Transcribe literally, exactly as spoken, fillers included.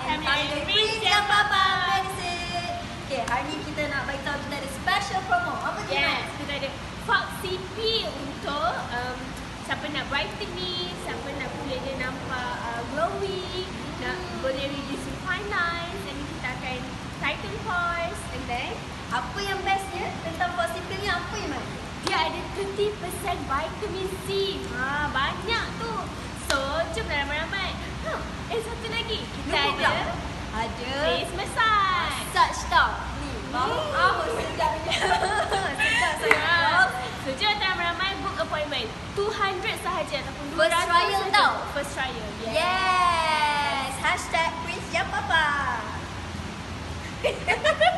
Kami dari Prince Yang Papa. Okay, hari ni kita nak bagi tahu kita ada special promo. Apa tu? Yes, kita ada Foxy P untuk um, siapa nak brightening, siapa nak kulit dia nampak uh, glowy, nak boleh reduce fine lines, dan kita akan tighten pores, and then Apa yang bestnya tentang Foxy P ni apa yang mana? dia ada tiga puluh peratus vitamin C. Ha, banyak tu. So, jom ramai-ramai. Huh, eh, satu lagi. Kita Lupa ada pula. Ada face massage. massage tau. Ni, bau Hmm. ah sedapnya. Sedap sangat. So, jom ramai-ramai book appointment. two hundred sahaja ataupun dua ratus First trial sahaja. tau. First trial. Yes. Yes. Hashtag Prince Yang Papa.